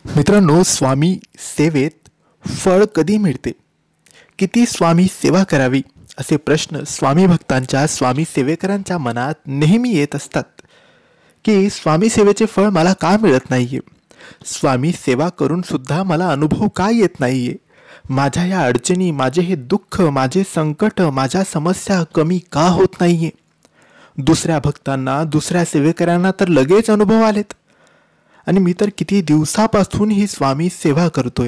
मित्रांनो, स्वामी सेवेत फळ कधी मिळते, किती स्वामी सेवा करावी, असे प्रश्न स्वामी भक्तांच्या, स्वामी सेवेकरांच्या मनात नेहमी येत असतात. की स्वामी सेवेचे फळ मला का मिळत नाहीये, स्वामी सेवा करून सुद्धा मला अनुभव का येत नाहीये, माझ्या या अडचणी, माझे हे दुःख, माझे संकट, माझ्या समस्या कमी का होत नाहीये. दुसऱ्या भक्तांना, दुसऱ्या सेवेकरांना तर लगेच अनुभव आलेत, आणि मी तर किती दिवसापासून ही स्वामी सेवा करतोय,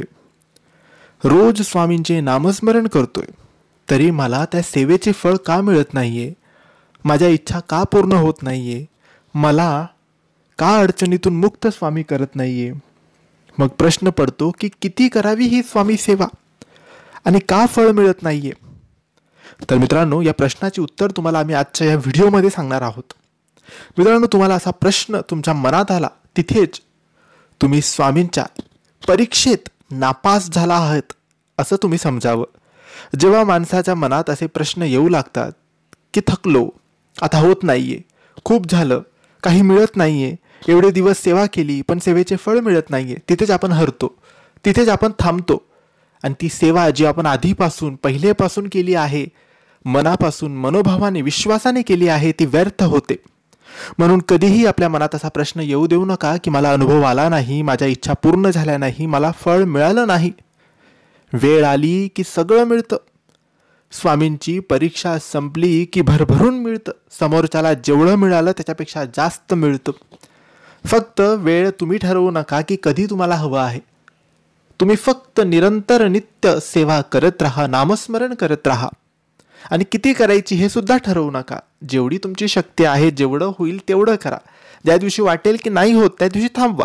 रोज स्वामींचे नामस्मरण करतोय, तरी मला त्या सेवेचे फळ का मिळत नाहीये, माझ्या इच्छा का पूर्ण होत नाहीये, मला का अडचणीतून मुक्त स्वामी करत नाहीये. मग प्रश्न पडतो की किती करावी ही स्वामी सेवा आणि का फळ मिळत नाहीये. तर मित्रांनो, या प्रश्नाचे उत्तर तुम्हाला आम्ही आजच्या या व्हिडिओमध्ये सांगणार आहोत. मित्रांनो, तुम्हाला असा प्रश्न तुमच्या मनात आला, तिथेच तुम्ही स्वामींच्या परीक्षेत नापास झाला आहात असं तुम्ही समजावं. जेव्हा माणसाच्या मनात असे प्रश्न येऊ लागतात की थकलो, आता होत नाहीये, खूप झालं, काही मिळत नाहीये, एवढे दिवस सेवा केली पण सेवेचे फळ मिळत नाहीये, तिथेच आपण हरतो, तिथेच आपण थांबतो. आणि ती सेवा जी आपण आधीपासून, पहिलेपासून केली आहे, मनापासून, मनोभावाने, विश्वासाने केली आहे, ती व्यर्थ होते. म्हणून कधीही आपल्या मनात असा प्रश्न येऊ देऊ नका की मला अनुभव आला नाही, माझ्या इच्छा पूर्ण झाल्या नाही, मला फळ मिळालं नाही. वेळ आली की सगळं मिळतं. स्वामींची परीक्षा संपली की भरभरून मिळतं. समोरच्याला जेवढं मिळालं त्याच्यापेक्षा जास्त मिळतं. फक्त वेळ तुम्ही ठरवू नका की कधी तुम्हाला हवं आहे. तुम्ही फक्त निरंतर नित्य सेवा करत राहा, नामस्मरण करत राहा. आणि किती करायची हे सुद्धा ठरवू नका. जेवढी तुमची शक्ती आहे, जेवढं होईल तेवढं करा. ज्या दिवशी वाटेल की नाही होत त्या दिवशी थांबवा,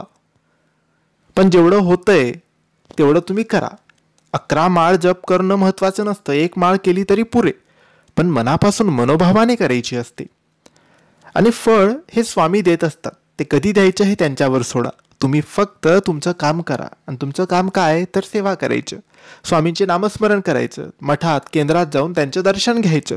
पण जेवढं होतंय तेवढं तुम्ही करा. 11 माळ जप करणं महत्त्वाचं नसतं, 1 माळ केली तरी पुरे, पण मनापासून, मनोभावाने करायची असते. आणि फळ हे स्वामी देत असतात, ते कधी द्यायचं हे त्यांच्यावर सोडा. तुम्ही फक्त तुमचं काम करा. आणि तुमचं काम काय, तर सेवा करायचं, स्वामींचे नामस्मरण करायचं, मठात, केंद्रात जाऊन त्यांचं दर्शन घ्यायचं.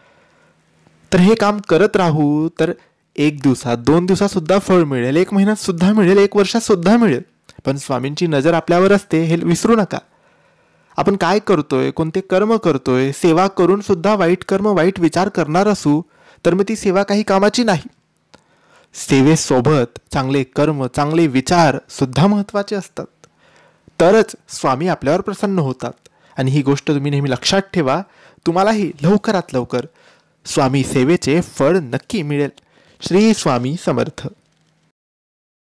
तर हे काम करत राहू तर 1 दिवसात, 2 दिवसात सुद्धा फळ मिळेल, 1 महिन्यात सुद्धा मिळेल, 1 वर्षात सुद्धा मिळेल. पण स्वामींची नजर आपल्यावर असते हे विसरू नका. आपण काय करतोय, कोणते कर्म करतोय, सेवा करून सुद्धा वाईट कर्म, वाईट विचार करणार असू तर मग ती सेवा काही कामाची नाही. सेवेसोबत चांगले कर्म, चांगले विचार सुद्धा महत्त्वाचे असतात, तरच स्वामी आपल्यावर प्रसन्न होतात. आणि ही गोष्ट तुम्ही नेहमी लक्षात ठेवा. तुम्हालाही लवकरात लवकर स्वामी सेवेचे फळ नक्की मिळेल. श्री स्वामी समर्थ.